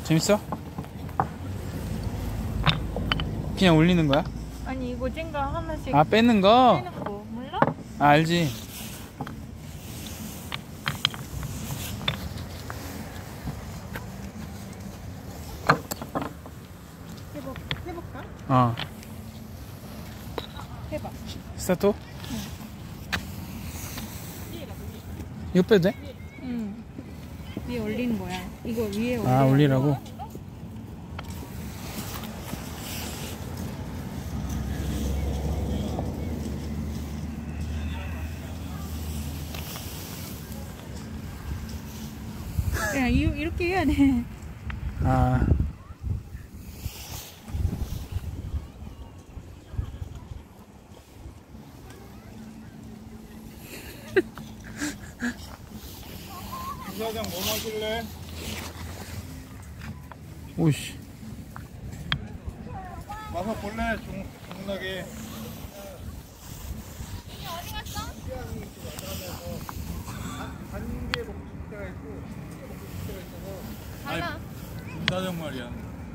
재밌어? 그냥 올리는 거야? 아니 이거 젠가 하나씩 아, 빼는 거? 빼는 거 몰라? 아, 알지. 해볼까? 어. 해봐. 스타트? 응. 이거 빼도 돼? 응. 위에 올리는 거야. 이거 위에 올려. 아, 올리라고? 야, 이렇게 해야 돼. 아. 부사장 뭐 마실래? 오이씨. 와서 볼래? 중나게. 어디 갔어? 한개 먹고 싶을 때가 있고, 한개 먹고 싶을 때가 있어서. 달라. 부사장 말이야.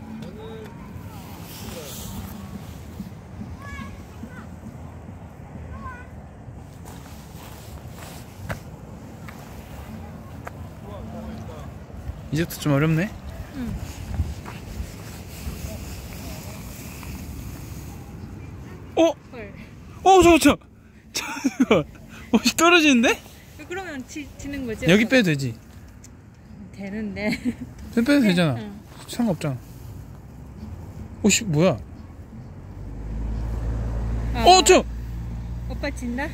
이제부터 좀 어렵네? 응. 어? 헐. 잠깐. 떨어지는데? 그러면 지는 거지? 여기 빼도 되지? 되는데. 빼도 되잖아. 응. 상관없잖아. 오씨, 뭐야? 아, 오빠 진다?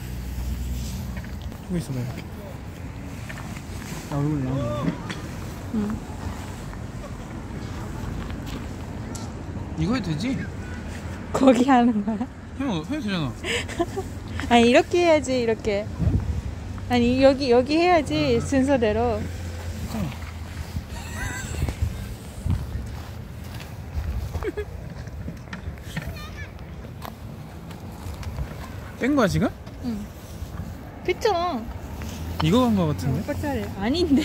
보고 있어봐, 이렇게. 나 얼굴 나오네. 응. 이거 해도 되지? 거기 하는 거야? 해도 되잖아. 아니 이렇게 해야지 이렇게. 아니 여기 해야지 순서대로. 뺀 거야, 지금? 응. 그쵸? 이거 한 거 같은데? 오빠 차례. 아닌데?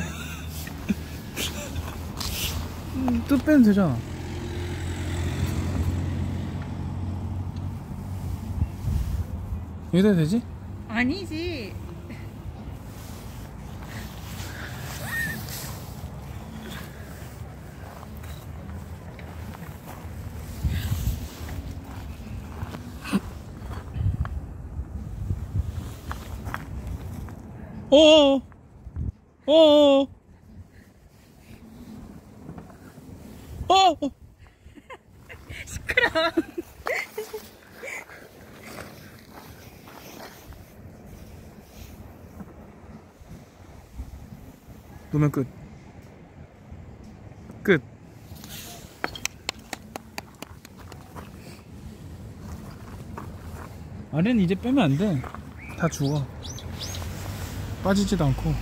또 빼면 되잖아. 여기다 해도 되지? 아니지. 어어어. 어어어. 어어. 시끄러워. 놓으면 끝. 끝. 아래는 이제 빼면 안 돼. 다 죽어. 빠지지도 않고.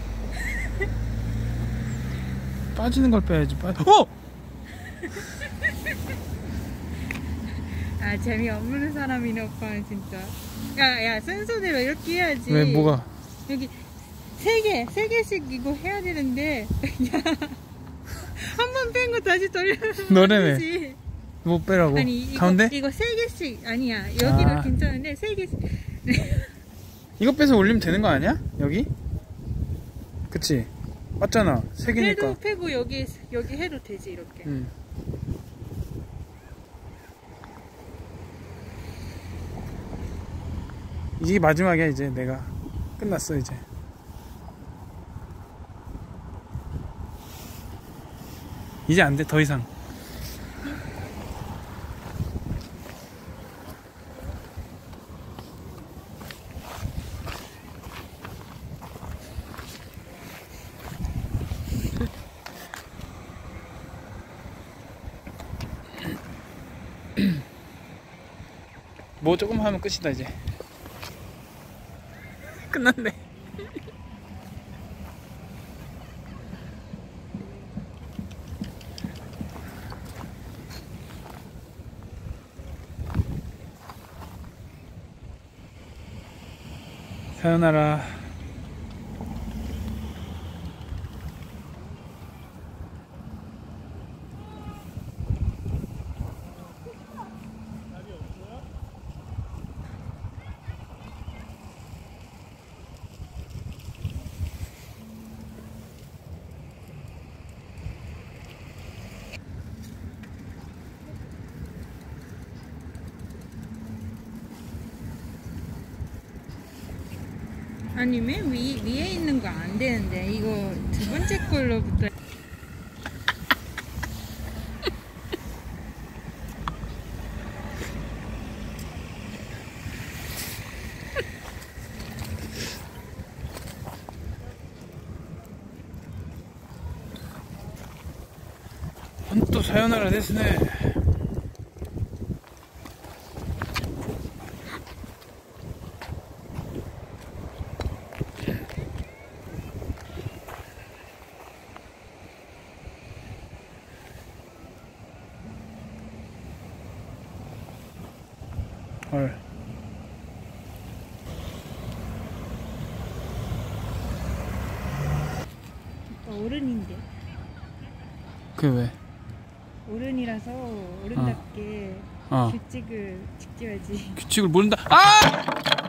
빠지는 걸 빼야지. 어! 아 재미없는 사람이네 오빠는 진짜. 야 순서대로 이렇게 해야지. 왜, 뭐가? 여기 세 개씩 이거 해야 되는데 한 번 뺀 거 다시 돌려면 너네네. 되지. 뭐 빼라고? 아니 가운데? 이거 세 개씩 아니야. 여기도 아. 괜찮은데 세 개씩. 이거 빼서 올리면 되는 거 아니야? 여기? 그치? 맞잖아. 세 개니까. 해도 빼고 여기 해도 되지 이렇게. 응. 이게 마지막이야. 이제 내가 끝났어. 이제 안 돼. 더 이상. 뭐 조금 하면 끝이다. 이제 끝났네. 사요나라. 아니 맨 위에 있는 거 안 되는데 이거 두 번째 걸로부터 또 사요나라 됐으네. 헐. 어른인데 그게 왜? 어른이라서 어른답게 어. 규칙을 지켜야지. 규칙을 모른다. 아!